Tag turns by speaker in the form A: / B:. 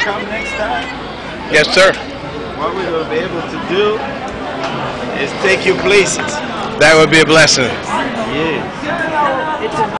A: come next time?
B: Yes, sir.
A: What we will be able to do is take you places.
B: That would be a blessing.
A: Yes.